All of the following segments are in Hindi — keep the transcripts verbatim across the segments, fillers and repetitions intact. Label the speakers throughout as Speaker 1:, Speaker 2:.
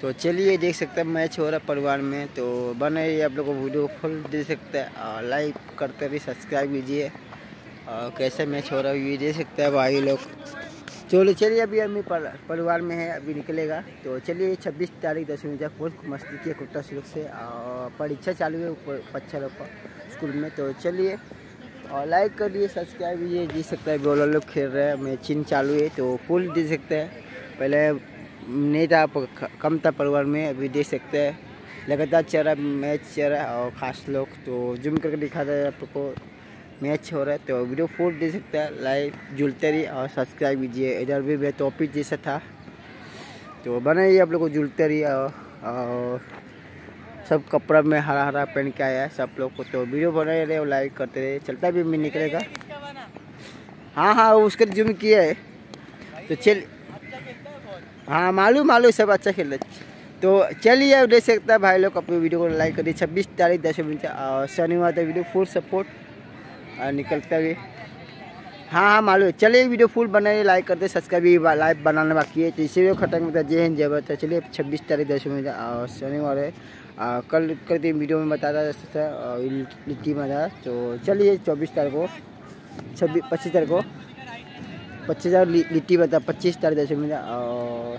Speaker 1: तो चलिए देख सकते हैं मैच हो रहा है परिवार में। तो बने रहिए, आप लोग को वीडियो फुल देख सकते हैं, लाइक करते रहिए, सब्सक्राइब कीजिए। कैसे मैच हो रहा है ये देख सकते हैं भाई लोग। चलो चलिए, अभी अम्मी परिवार में है, अभी निकलेगा। तो चलिए छब्बीस तारीख दसवीं तक बहुत मस्ती की कुत्ता शुरू से परीक्षा चालू है ऊपर बच्चा लोग का स्कूल में। तो चलिए और लाइक करिए, सब्सक्राइब कीजिए। जी सकता है बॉलर लोग खेल रहे हैं, मैचिंग चालू है तो फुल दे सकते हैं। पहले नहीं था, कम था परिवार में, अभी देख सकते हैं लगातार चल रहा मैच चल रहा है। और ख़ास लोग तो जूम करके दिखा रहे हैं आपको मैच हो रहा है। तो वीडियो फुल दे सकते हैं, लाइक जुलते रहिए और सब्सक्राइब कीजिए। इधर भी मैं टॉपिक जैसा था तो बने ही आप लोग को जुलते रहिए। और सब कपड़ा में हरा हरा पहन के आया है सब लोग को। तो वीडियो बना रहे और लाइक करते रहे। चलता भी मैं निकलेगा। हाँ हाँ उसके जूम किया है तो चल। हाँ मालूम मालूम सब अच्छा खेल रहे। तो चलिए देख सकता है भाई लोग, अपनी वीडियो को लाइक करिए। छब्बीस तारीख दस बजे और शनिवार तक वीडियो फुल सपोर्ट और निकलता भी। हाँ हाँ मालूम। चलिए वीडियो फुल बनाइए, लाइक करते, सब्सक्राइब लाइव बनाना बाकी है। तो इसी वीडियो खत्म होता है। जय हिंद जय भारत। चलिए छब्बीस तारीख दस बजे और शनिवार है। आ, कल कल दिन वीडियो में बता रहा लिट्टी में था। तो चलिए चौबीस तारीख को छब्बीस पच्चीस तारीख को पच्चीस तारीख लिट्टी बता पच्चीस तारीख दस बजे और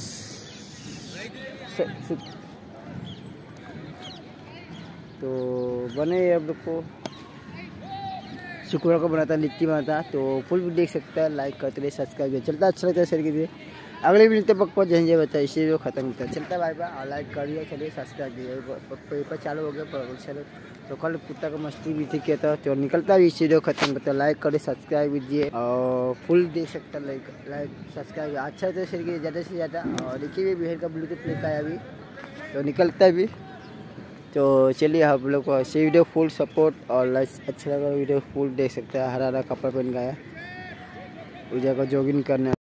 Speaker 1: तो बने अब लोग को शुक्रवार को बनाता लिट्टी बनाता। तो फुल भी देख सकता है, लाइक करते रहिए, सब्सक्राइब चलता अच्छा लगता है शेयर कीजिए। अगले वीडियो तक पक्का जय बता इसी वीडियो खत्म होता है। चलता है भाई बाय और लाइक करिए, चलिए सब्सक्राइब कीजिए। पेपर चालू हो गया चलो। तो कल कुत्ता का मस्ती भी थी किया था तो निकलता भी इसी वीडियो खत्म होता है। लाइक करिए, सब्सक्राइब कीजिए और फुल देख सकता है। लाइक लाइक सब्सक्राइब अच्छा तो शेयर कीजिए ज़्यादा से ज़्यादा। और देखिए बिहार का ब्लूटूथ लेकर आया अभी तो निकलता भी। तो चलिए हम लोग को ऐसे वीडियो फुल सपोर्ट और लाइक अच्छा लगा वीडियो फुल देख सकते हैं। हरा हरा कपड़ा पहन गया उस जगह जॉगिंग करने।